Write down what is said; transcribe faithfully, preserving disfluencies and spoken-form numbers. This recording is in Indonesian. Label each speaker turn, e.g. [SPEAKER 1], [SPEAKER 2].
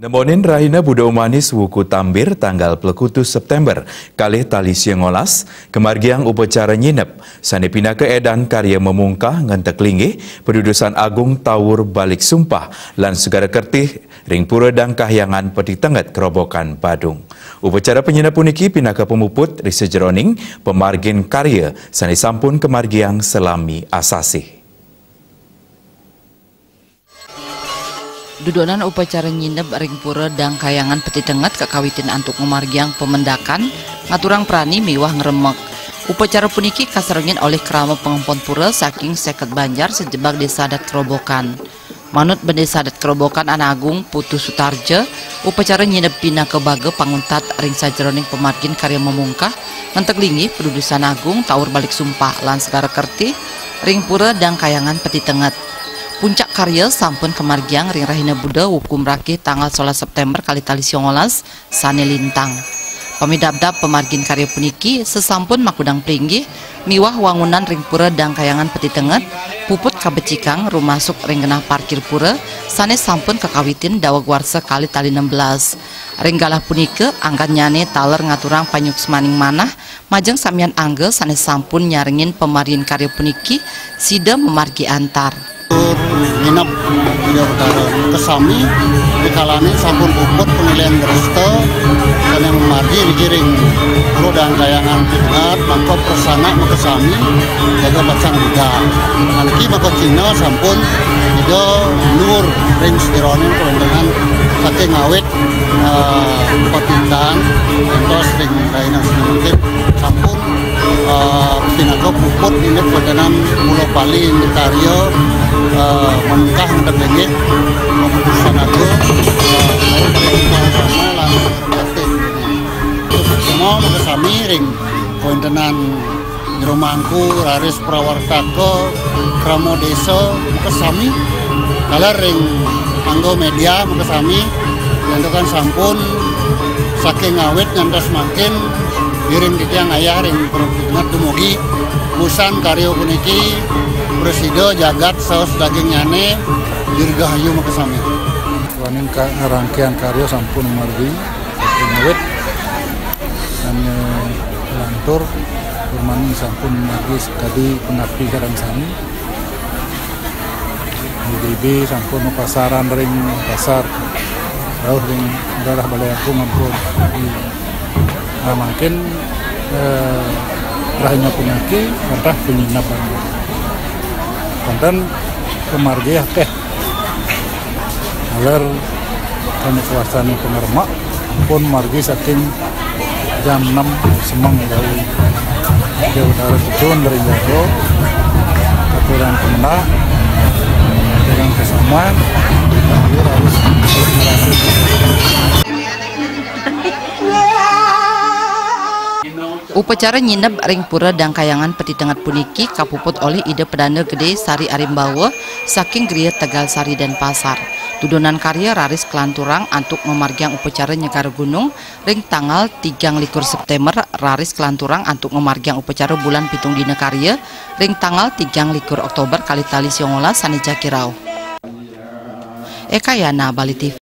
[SPEAKER 1] Nemonin Rahina Buda Umanis Wuku Tambir tanggal pelekutu September kalih tali siangolas kemargiang upacara nyinep sane pina ke edan karya memungkah ngentek linggih pedudusan agung tawur balik sumpah lan segara kertih ring pura dan kahyangan peti tenget kerobokan Badung. Upacara penyinep puniki pina ke pemuput risa jeroning pemargin karya sane sampun kemargiang selami asasi.
[SPEAKER 2] Dudonan upacara nyinep ring pura dan kayangan peti tenget kekawitin antuk memargiang pemendakan ngaturang prani miwah ngeremek. Upacara puniki kaserengin oleh kerama pengompon pura saking seket Banjar sejebak desa adat Kerobokan. Manut bendesa adat Kerobokan Anagung Putu Sutarja, upacara nyinep pina kebage panguntat ring sajeroning pemargin karya memungkah ngentek linggih pedudusan agung tawur balik sumpah lan segara kerti ring pura dan kayangan peti tenget. Puncak karya sampun kemargiang ring Rahina Buda Wukum Rakih tanggal sebelas September kali tali siongolas sane lintang. Pamidabdab pemargin karya puniki sesampun makudang pringgih miwah wangunan ring pura dan kayangan peti tenget puput kabecikang rumah masuk ring genah parkir pura sane sampun kekawitin dawag warsa kali tali enam belas. Ring galah punike angkat nyane taler ngaturang panyuk semaning manah majeng samian angge sane sampun nyaringin pemargin karya puniki sida memargi antar.
[SPEAKER 3] Nginep di utara kesami dikalani sampun puput penilaian resto dan yang memargi dikiring puro dan kayangan pingat mangkok persana makesami jaga bacang juga nanti makok Cina sampun juga nur ring setironin dengan saking ngawet uh, kotintan entos ring Rahina sedikit sampun uh, pinako puput ini pedanan mulo Bali ini karya uh, memungkah ngentek linggih keputusan aku semua makasami ring kointenan Jeromangku Raris Prawartako Kramo Desa makasami kalar ring anggo media makasami kan sampun saking ngawet ngantos makin diring dikiang ayah ring perhubungan dumugi musan karyo puniki Presido jagat saus daging nyane dirgahayu makasami.
[SPEAKER 4] Wanin ka rangkaian karya sampun margi ngawet dan lantur permani sampun margi sekali pengabdi kadang sami. D D B sampun pasaran ring pasar jauh ring daerah balai aku ngampun. Nah makin eh, rahina punaki entah penyinapan. Konten kemargi akeh aler kami suasana pengermak pun margi saking jam enam semang dari di utara Kudun dari Jago aturan kemenang dengan kesamaan harus
[SPEAKER 2] Upacara nyinep ring pura dan kayangan peti tenget puniki kapuput oleh ide pedana gede Sari Arimbawa saking Griya Tegal Sari dan Pasar. Tudunan karya Raris Kelanturang antuk memargiang upacara Nyegara Gunung ring tanggal tiga likur September Raris Kelanturang antuk memargiang upacara bulan pitung dina karya ring tanggal tiga likur Oktober kali tali siongolas sane Jakirau. Eka Yana Bali T V.